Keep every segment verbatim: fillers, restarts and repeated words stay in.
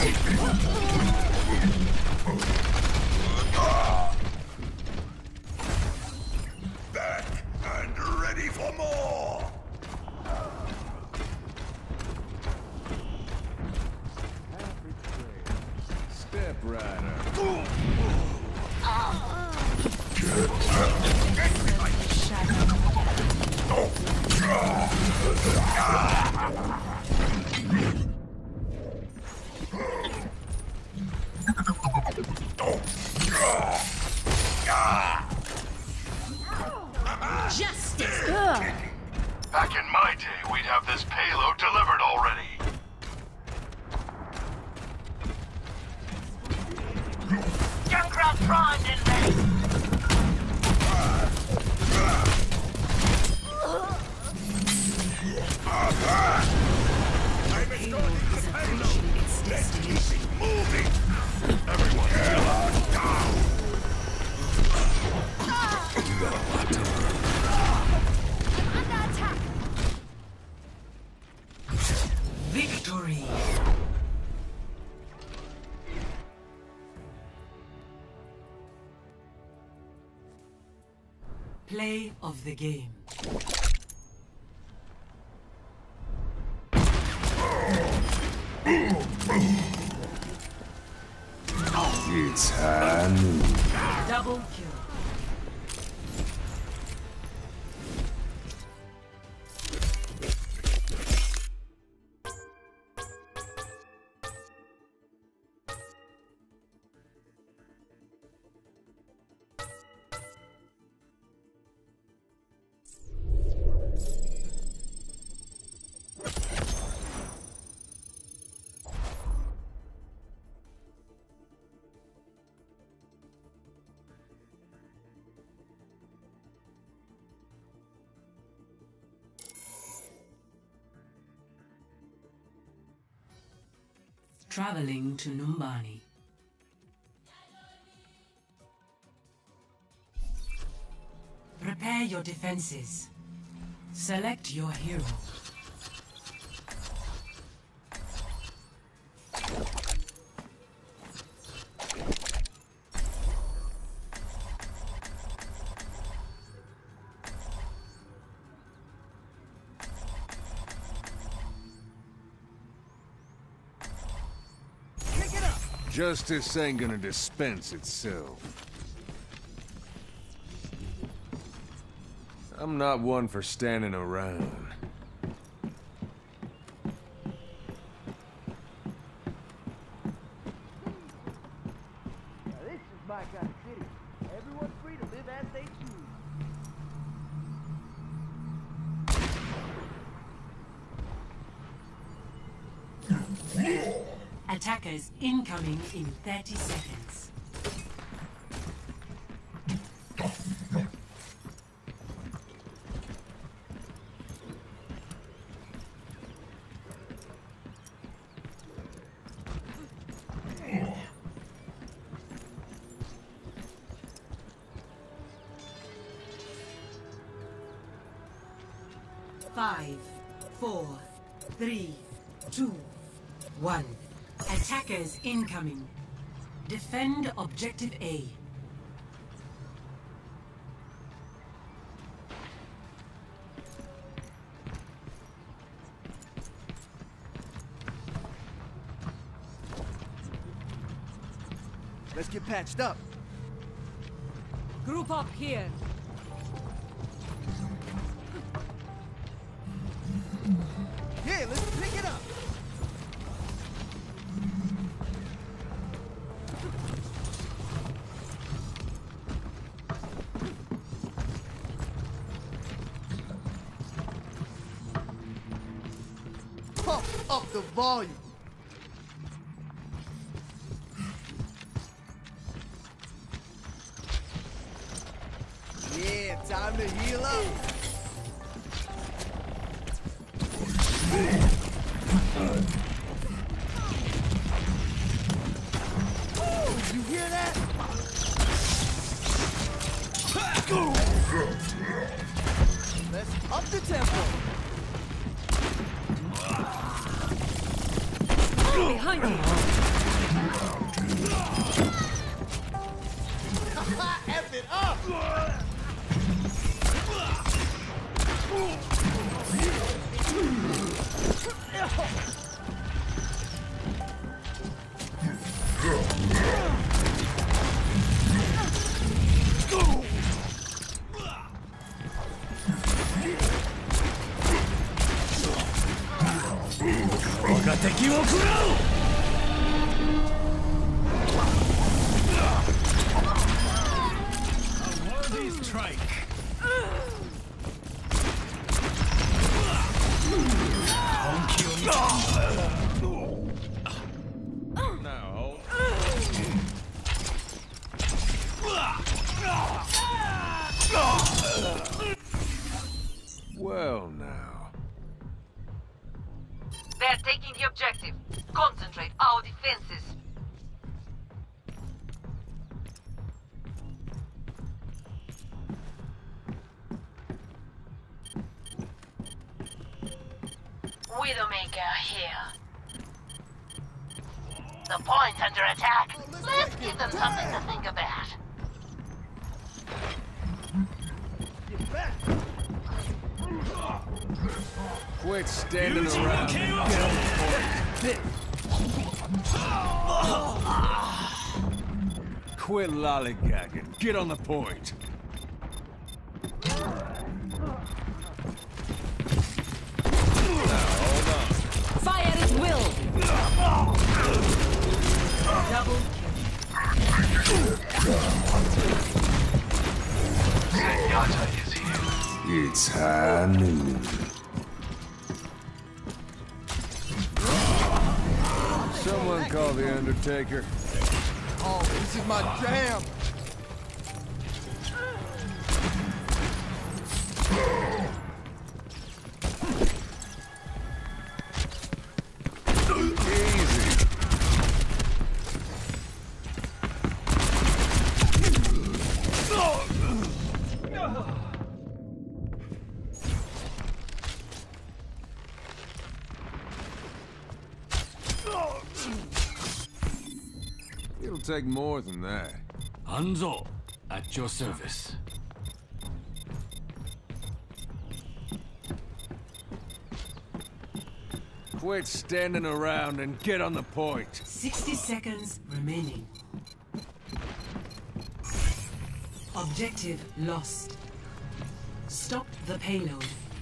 Back and ready for more! Step Rider. Justice! Back in my day, we'd have this payload delivered already. Junkrat primed and ready! I'm escorting the payload. Let's keep it moving. Everyone, down. Under attack! Victory! Play of the game. It's high noon. Double kill. Traveling to Numbani. Prepare your defenses. Select your hero. Justice ain't gonna dispense itself. I'm not one for standing around. Now this is my kind of city. Everyone's free to live as they choose. Attackers incoming in thirty seconds. Five, four, three, two, one. Attackers incoming. Defend objective A. Let's get patched up. Group up here. Here, let's pick it up. Pump up the volume. Yeah, time to heal up. Oh, you hear that? Let's up the tempo. Behind you! Well now. They're taking the objective. Concentrate our defenses. Widowmaker here. The point's under attack. Let's give them something to think about. Get back! Quit standing around. Get on the point. Quit lollygagging. Get on the point. Fire at will. Double Zenyatta is here. It's high noon. Someone call the Undertaker. Oh, this is my jam! Easy. It'll take more than that. Hanzo, at your service. Quit standing around and get on the point. sixty seconds remaining. Objective lost. Stop the payload.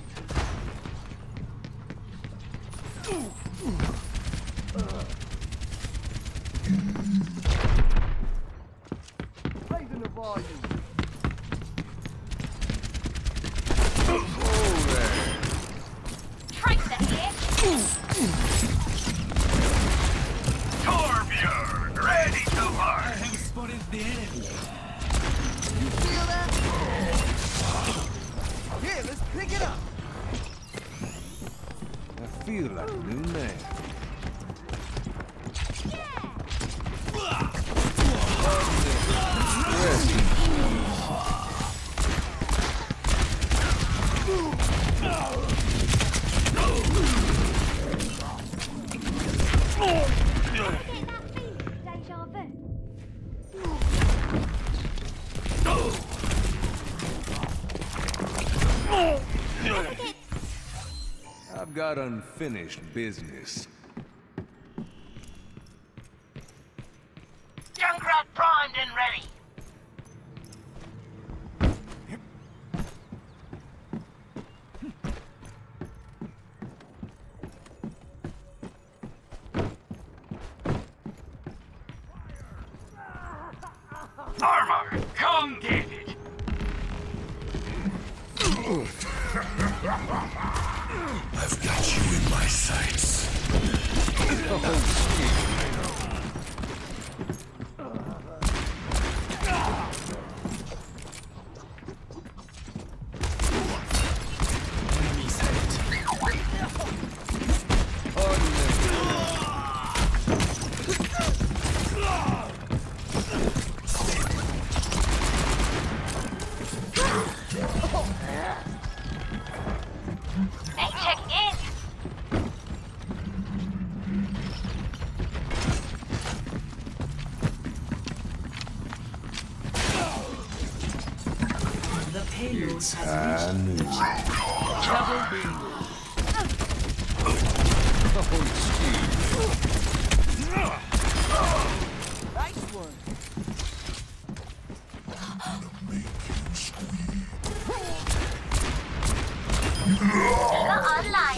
Raising the volume. Oh, there. Tracer here. Torbjorn, ready to march. Spotted the enemy. You feel that? Here, let's pick it up. I feel like a new man. Deja vu. I've got unfinished business. Junkrat primed and ready. Armor, come get it. I've got you in my sights. Enemy sighted. Hey, check in. The payload It's has high noon. double beam. Nice one. Not online.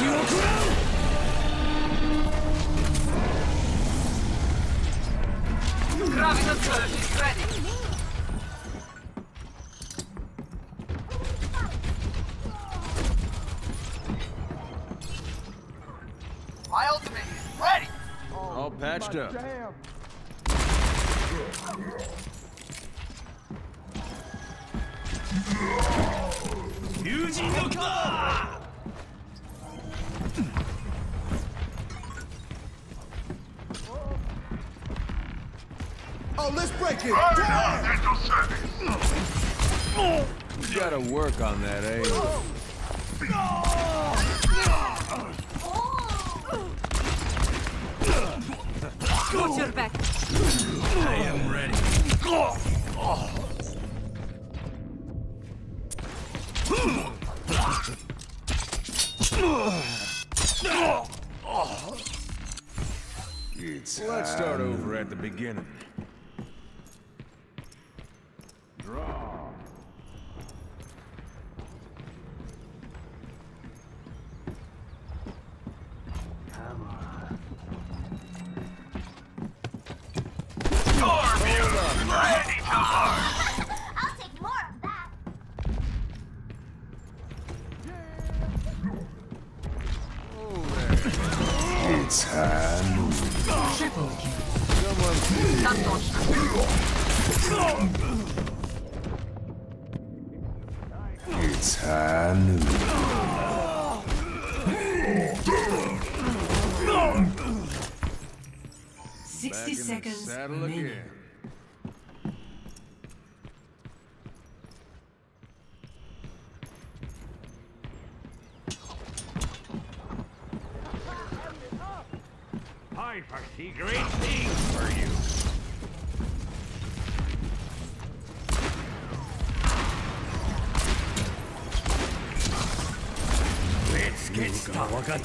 Gravity surge is ready. My ultimate is ready. All patched up. Damn. Oh, let's break it. Fire Damn. now, dental service. You gotta work on that, eh? Watch your back. I am ready. Let's start over at the beginning. Draw. Ready to march. I'll take more of that. It's time. Triple kill. It's time. Sixty seconds Saddle remaining. again. I foresee great things for you. Let's get started.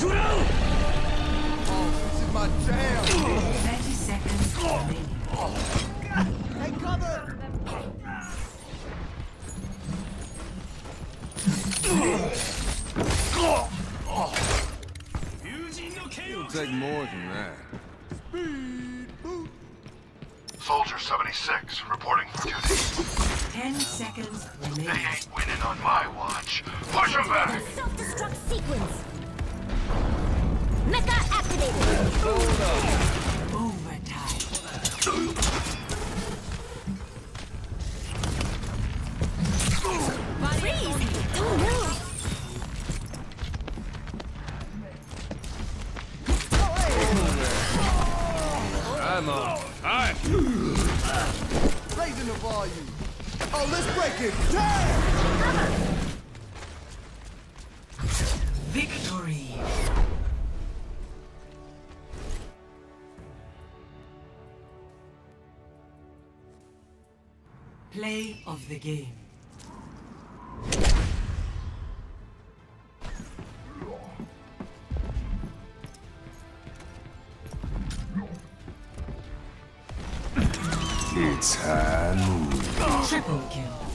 Oh, this is my jam. Thirty seconds remaining. Hey, cover. It'll take more than that. Soldier seventy-six reporting for duty. Ten seconds They remaining. ain't winning on my watch. Push them back. Self-destruct sequence. Mecha activated. Overtime. Freeze! Don't move. I'm on. Alright. Raising the volume. Oh, let's break it. Damn. Victory. Play of the game. It's time. Triple kill.